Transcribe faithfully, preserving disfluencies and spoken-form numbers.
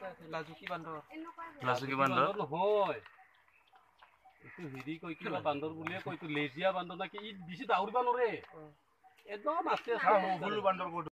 লাজুকি বান্দৰ লাজুকি বান্দৰ নহয় এইটো হেৰি কয় কিবা বান্দৰ বুলিয়ে কয় এইটো লেজিয়া বান্দৰ নাকি ই বেছি দাউৰিব নোৱাৰে একদম আছে বান্দৰ